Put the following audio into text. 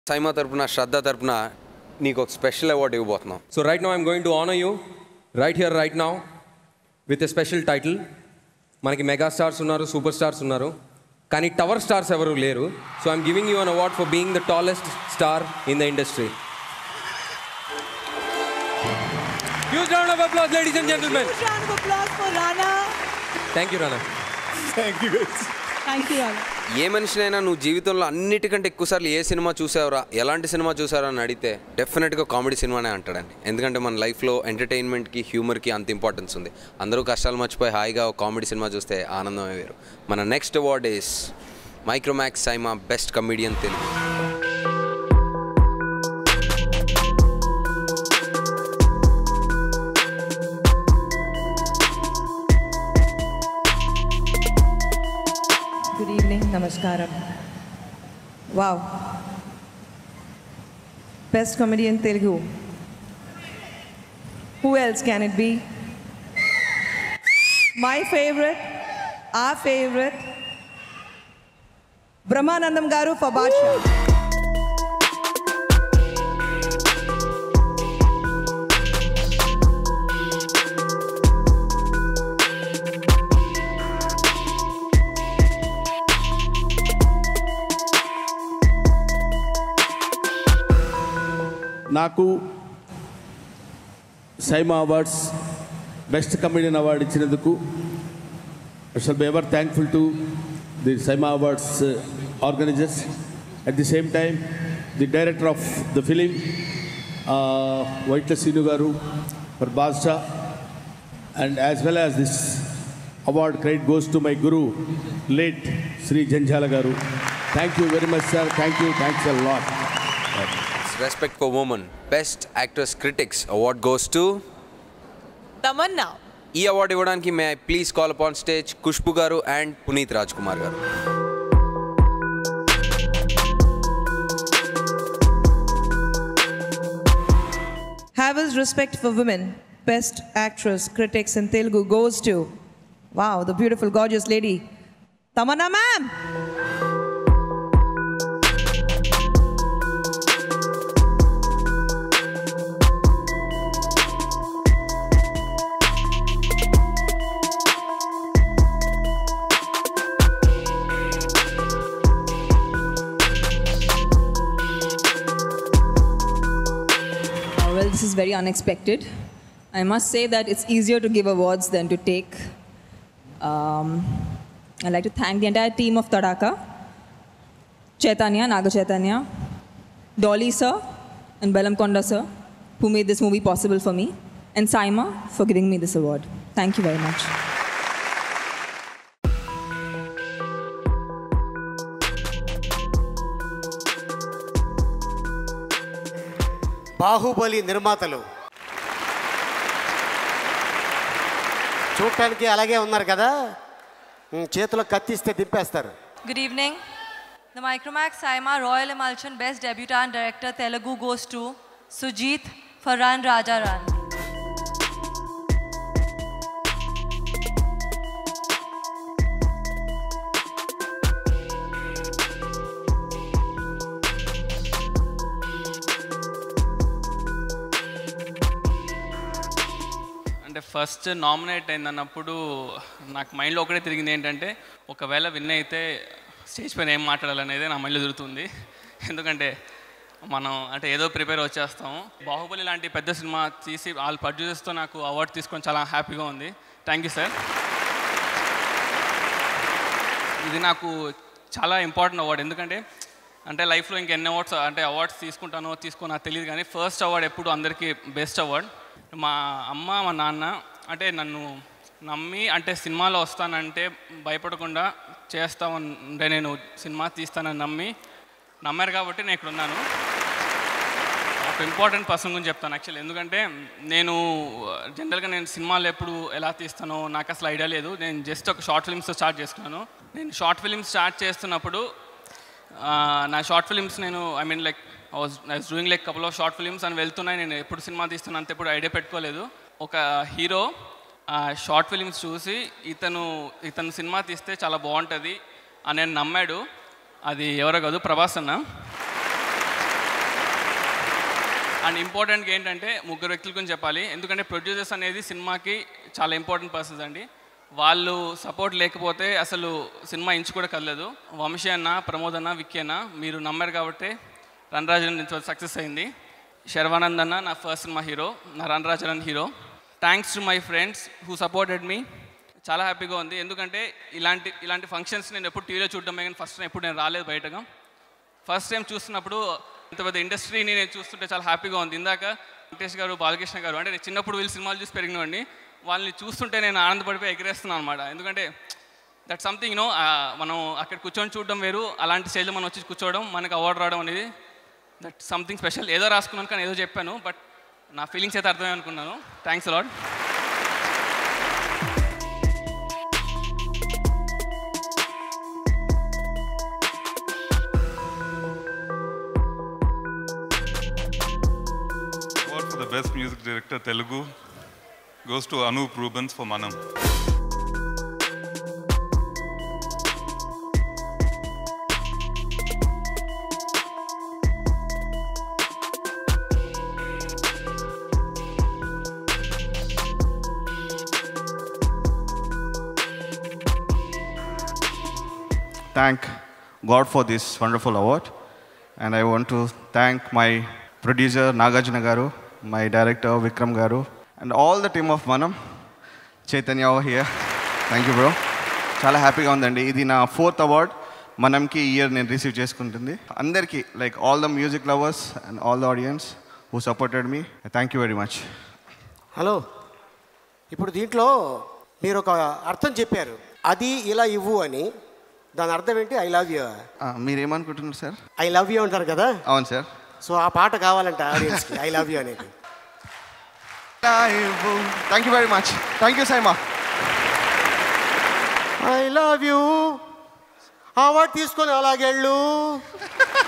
సైమా తరపున శ్రద్ధ తరపున నీకు ఒక స్పెషల్ అవార్డు ఇవ్వబోతున్నాం. So right now I'm going to honor you right here right now with a special title. మనకి మెగా స్టార్స్ ఉన్నారు, సూపర్ స్టార్స్ ఉన్నారు, కానీ టవర్ స్టార్స్ ఎవరు లేరు. So I'm giving you an award for being the tallest star in the industry. Huge round of applause, ladies and gentlemen. Huge round of applause for Rana. Thank you, Rana. Thank you. Thank you, Rana. ఏ మనిషినైనా నువ్వు జీవితంలో అన్నిటికంటే ఎక్కువసార్లు ఏ cinema చూసావురా, ఎలాంటి cinema చూసారా అని అడిగితే డెఫినెట్గా comedy సినిమానే అంటాడండి. ఎందుకంటే మన లైఫ్లో ఎంటర్టైన్మెంట్కి, హ్యూమర్కి అంత ఇంపార్టెన్స్ ఉంది. అందరూ కష్టాలు మర్చిపోయి హాయిగా ఒక కామెడీ సినిమా చూస్తే ఆనందమే వేరు. మన next award is Micromax SIIMA best comedian Telugu. Good evening, namaskaram. Wow. Best comedian Telugu. Who else can it be? My favorite, our favorite, Brahmanandam Garu for Badshah. నాకు SIIMA awards best comedian award ఇచ్చినందుకు I shall be ever thankful to the Saima Awards organizers. At the same time, the director of the film, Vaitla Sinu Garu for Badshah, and as well as this award credit goes to my guru, late Sri Janjala Garu. Thank you very much, sir. Thanks a lot. Respect for women. Best Actress Critics Award goes to Tamanna. ఈ అవార్డు ఇవ్వడానికి may I please call upon stage Khushbu garu and Puneeth Raj Kumar గారు. Havel's respect for women. Best Actress Critics in Telugu goes to, wow, the beautiful, gorgeous lady, Tamanna ma'am. Well, this is very unexpected. I must say that it's easier to give awards than to take. I'd like to thank the entire team of Tadaka, Chaitanya, Naga Chaitanya, Dolly sir, and Belamkonda sir, who made this movie possible for me, and Saima for giving me this award. Thank you very much. Baahubali నిర్మాతలు చూడటానికి అలాగే ఉన్నారు కదా, చేతిలో కత్తిస్తే దింపేస్తారు. Good evening. The Micromax Saima Royal Emulsion Best Debutant Director Telugu goes to Sujit for Run Raja Run. అంటే first nominate అయిందన్నప్పుడు నాకు మైండ్లో ఒకటే తిరిగింది ఏంటంటే, ఒకవేళ విన్ అయితే స్టేజ్ పైన ఏం మాట్లాడాలనేది నా మైండ్లో తిరుగుతుంది. ఎందుకంటే మనం అంటే ఏదో ప్రిపేర్ వచ్చేస్తాము. బాహుబలి లాంటి పెద్ద సినిమా తీసి వాళ్ళ ప్రొడ్యూసర్స్తో నాకు అవార్డు తీసుకొని చాలా హ్యాపీగా ఉంది. Thank you sir. ఇది నాకు చాలా ఇంపార్టెంట్ అవార్డు. ఎందుకంటే అంటే లైఫ్లో ఇంకెన్ని అవార్డ్స్ తీసుకుంటానో నాకు తెలియదు, కానీ ఫస్ట్ అవార్డు ఎప్పుడు అందరికీ బెస్ట్ అవార్డు. మా అమ్మ మా నాన్న అంటే నన్ను నమ్మి అంటే సినిమాలో వస్తానంటే భయపడకుండా చేస్తామంటే నేను సినిమా తీస్తానని నమ్మారు కాబట్టి నేను ఇక్కడ ఉన్నాను. ఒక ఇంపార్టెంట్ పర్సన్ గురించి చెప్తాను యాక్చువల్లీ. ఎందుకంటే నేను జనరల్గా నేను సినిమాలు ఎప్పుడు ఎలా తీస్తానో నాకు అసలు ఐడియా లేదు. నేను జస్ట్ ఒక షార్ట్ ఫిల్మ్స్తో స్టార్ట్ చేసుకున్నాను. నేను షార్ట్ ఫిల్మ్స్ స్టార్ట్ చేస్తున్నప్పుడు నా షార్ట్ ఫిల్మ్స్ నేను I mean like I was doing like couple of short films and వెళ్తున్నాయి. నేను ఎప్పుడు సినిమా తీస్తున్నా అంత ఎప్పుడు ఐడియా పెట్టుకోలేదు. ఒక హీరో షార్ట్ ఫిల్మ్స్ చూసి ఇతను సినిమా తీస్తే చాలా బాగుంటుంది అని నేను నమ్మాడు. అది ఎవరో కాదు, ప్రభాస్ అన్న. అండ్ ఇంపార్టెంట్గా ఏంటంటే ముగ్గురు వ్యక్తుల గురించి చెప్పాలి. ఎందుకంటే ప్రొడ్యూసర్స్ అనేది సినిమాకి చాలా ఇంపార్టెంట్ పర్సన్స్ అండి. వాళ్ళు సపోర్ట్ లేకపోతే అసలు సినిమా ఇంచు కూడా కదలేదు. వంశీ అన్న, ప్రమోద్ అన్న, విక్కీ అన్న మీరు నమ్మారు కాబట్టి రణరాజన్ నుంచి సక్సెస్ అయింది. శర్వానంద్ అన్న నా ఫస్ట్ సినిమా హీరో, నా Ranarajan hero. Thanks to my friends who supported me. చాలా హ్యాపీగా ఉంది. ఎందుకంటే ఇలాంటి ఫంక్షన్స్ నేను ఎప్పుడు టీవీలో చూడడమే కానీ ఫస్ట్ టైం ఎప్పుడు నేను రాలేదు బయటగా. ఫస్ట్ టైం చూస్తున్నప్పుడు ఇంత పెద్ద ఇండస్ట్రీని నేను చూస్తుంటే చాలా హ్యాపీగా ఉంది. ఇందాక వెంకటేష్ గారు, బాలకృష్ణ గారు అంటే నేను చిన్నప్పుడు వీళ్ళు సినిమాలు చూసి పెరిగినవాడిని. వాళ్ళని చూస్తుంటే నేను ఆనందపడిపోయి ఎగిరేస్తున్నాను అనమాట. ఎందుకంటే దట్ సంథింగ్ మనం అక్కడ కూర్చొని చూడడం వేరు, అలాంటి స్టేజ్లో మనం వచ్చి కూర్చోవడం, మనకు అవార్డు రావడం అనేది దట్ సంథింగ్ స్పెషల్. ఏదో రాసుకున్నాను కానీ ఏదో చెప్పాను, బట్ నా ఫీలింగ్స్ అయితే అర్థమే అనుకున్నాను. Thanks a lot. The best music director Telugu goes to Anup Rubens for Manam. Thank God for this wonderful award, and I want to thank my producer Nagarjuna Garu, my director Vikram Garu, and all the team of Manam. Chaitanya over here. Thank you, bro. Chala happy ga undandi. Idi na 4th award Manamki ee year nenu receive cheskuntundi. Andarki like all the music lovers and all the audience who supported me. Thank you very much. Hello, ఇప్పుడు దీంట్లో మీరు ఒక అర్థం చెప్పారు, అది ఇలా ఇవ్వు అని. దాని అర్థం ఏంటి? I love you. మీరేమనుకుంటున్నారు సార్? ఐ లవ్ యూ అంటారు కదా. అవును సార్. సో ఆ పాట కావాలంట ఆడియన్స్కి, ఐ లవ్ యూ అనేది. Thank you very much. Thank you SIIMA. I love you. Award తీసుకొని అలాగెళ్ళు.